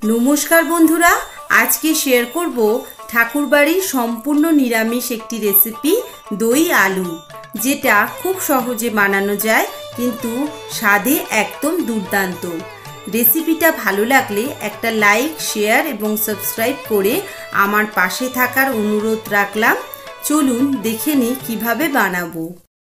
নমস্কার বন্ধুরা, আজকে শেয়ার করব ঠাকুরবাড়ির সম্পূর্ণ নিরামিষ একটি রেসিপি দই আলু, যেটা খুব সহজে বানানো যায় কিন্তু স্বাদে একদম দুর্দান্ত। রেসিপিটা ভালো লাগলে একটা লাইক, শেয়ার এবং সাবস্ক্রাইব করে আমার পাশে থাকার অনুরোধ রাখলাম। চলুন দেখে নিই কিভাবে বানাবো।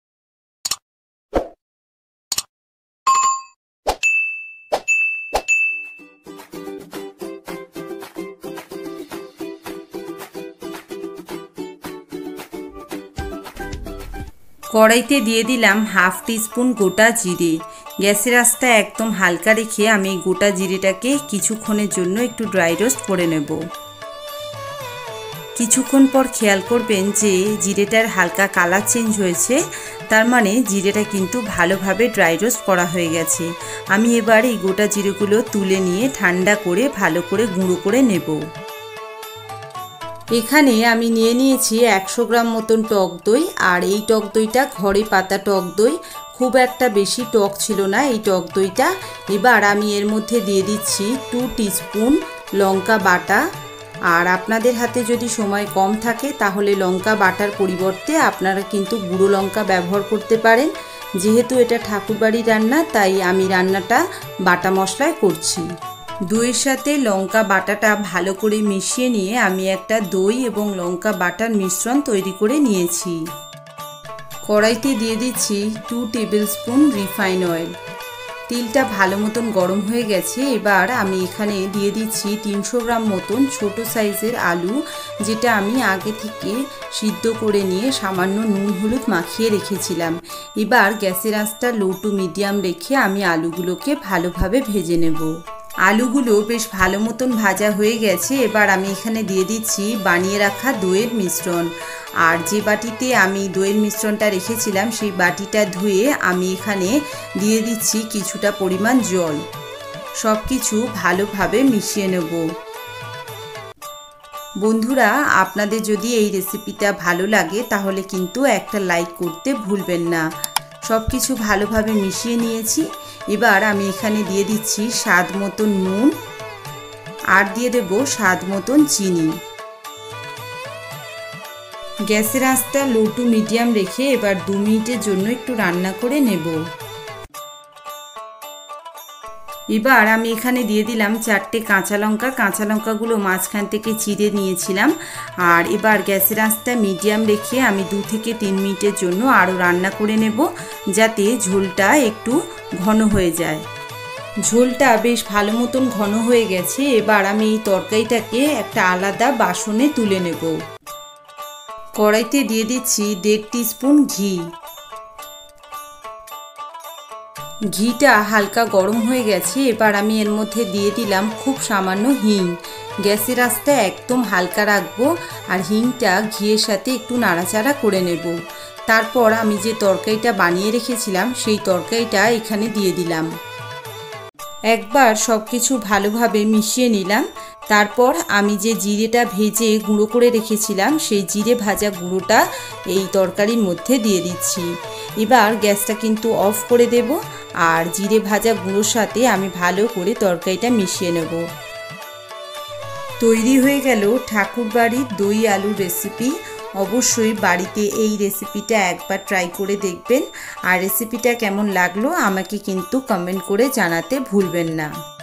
কড়াইতে দিয়ে দিলাম হাফ টিস্পুন গোটা জিরে। গ্যাসের আঁচটা একদম হালকা রেখে আমি গোটা জিরেটাকে কিছুক্ষণের জন্য একটু ড্রাই রোস্ট করে নেব। কিছুক্ষণ পর খেয়াল করবেন যে জিরেটার হালকা কালার চেঞ্জ হয়েছে, তার মানে জিরেটা কিন্তু ভালোভাবে ড্রাই রোস্ট করা হয়ে গেছে। আমি এবার এই গোটা জিরেগুলো তুলে নিয়ে ঠান্ডা করে ভালো করে গুঁড়ো করে নেব। এখানে আমি নিয়ে নিয়েছি 100 গ্রাম মতন টক দই, আর এই টক দইটা ঘরে পাতা টক দই, খুব একটা বেশি টক ছিল না এই টক দইটা। এবার আমি এর মধ্যে দিয়ে দিচ্ছি 2 টিস্পুন লঙ্কা বাটা। আর আপনাদের হাতে যদি সময় কম থাকে তাহলে লঙ্কা বাটার পরিবর্তে আপনারা কিন্তু গুঁড়ো লঙ্কা ব্যবহার করতে পারেন। যেহেতু এটা ঠাকুরবাড়ির রান্না, তাই আমি রান্নাটা বাটা মশলায় করছি। দইয়ের সাথে লঙ্কা বাটাটা ভালো করে মিশিয়ে নিয়ে আমি একটা দই এবং লঙ্কা বাটার মিশ্রণ তৈরি করে নিয়েছি। কড়াইতে দিয়ে দিচ্ছি 2 টেবিল স্পুন রিফাইন অয়েল। তেলটা ভালো মতন গরম হয়ে গেছে। এবার আমি এখানে দিয়ে দিচ্ছি 300 গ্রাম মতন ছোট সাইজের আলু, যেটা আমি আগে থেকে সিদ্ধ করে নিয়ে সামান্য নুন হলুদ মাখিয়ে রেখেছিলাম। এবার গ্যাসের আঁচটা লো টু মিডিয়াম রেখে আমি আলুগুলোকে ভালোভাবে ভেজে নেব। আলুগুলো বেশ ভালো মতন ভাজা হয়ে গেছে। এবার আমি এখানে দিয়ে দিচ্ছি বানিয়ে রাখা দইয়ের মিশ্রণ। আর যে বাটিতে আমি দইয়ের মিশ্রণটা রেখেছিলাম সেই বাটিটা ধুয়ে আমি এখানে দিয়ে দিচ্ছি কিছুটা পরিমাণ জল। সব কিছু ভালোভাবে মিশিয়ে নেব। বন্ধুরা, আপনাদের যদি এই রেসিপিটা ভালো লাগে তাহলে কিন্তু একটা লাইক করতে ভুলবেন না। সব কিছু ভালোভাবে মিশিয়ে নিয়েছি। এবার আমি এখানে দিয়ে দিচ্ছি স্বাদ মতন নুন, আর দিয়ে দেব স্বাদ মতন চিনি। গ্যাসের আঁচটা লো টু মিডিয়াম রেখে এবার 2 মিনিটের জন্য একটু রান্না করে নেব। এবার আমি এখানে দিয়ে দিলাম 4টে কাঁচা লঙ্কা। কাঁচা লঙ্কাগুলো মাঝখান থেকে চিড়ে নিয়েছিলাম। আর এবার গ্যাসের আঁচটা মিডিয়াম রেখে আমি 2 থেকে 3 মিনিটের জন্য আরও রান্না করে নেব, যাতে ঝোলটা একটু ঘন হয়ে যায়। ঝোলটা বেশ ভালো মতন ঘন হয়ে গেছে। এবার আমি এই তরকারিটাকে একটা আলাদা বাসনে তুলে নেব। কড়াইতে দিয়ে দিচ্ছি 1.5 টিস্পুন ঘি। ঘিটা হালকা গরম হয়ে গেছে। এবার আমি এর মধ্যে দিয়ে দিলাম খুব সামান্য হিং। গ্যাসের আঁচটা একদম হালকা রাখবো, আর হিংটা ঘিয়ের সাথে একটু নাড়াচাড়া করে নেব। তারপর আমি যে তরকারিটা বানিয়ে রেখেছিলাম সেই তরকারিটা এখানে দিয়ে দিলাম। একবার সব কিছু ভালোভাবে মিশিয়ে নিলাম। তারপর আমি যে জিরেটা ভেজে গুঁড়ো করে রেখেছিলাম সেই জিরে ভাজা গুঁড়োটা এই তরকারির মধ্যে দিয়ে দিচ্ছি। এবার গ্যাসটা কিন্তু অফ করে দেব, আর জিরে ভাজা গুঁড়োর সাথে আমি ভালো করে তরকারিটা মিশিয়ে নেব। তৈরি হয়ে গেল ঠাকুরবাড়ির দই আলুর রেসিপি। অবশ্যই বাড়িতে এই রেসিপিটা একবার ট্রাই করে দেখবেন। আর রেসিপিটা কেমন লাগলো আমাকে কিন্তু কমেন্ট করে জানাতে ভুলবেন না।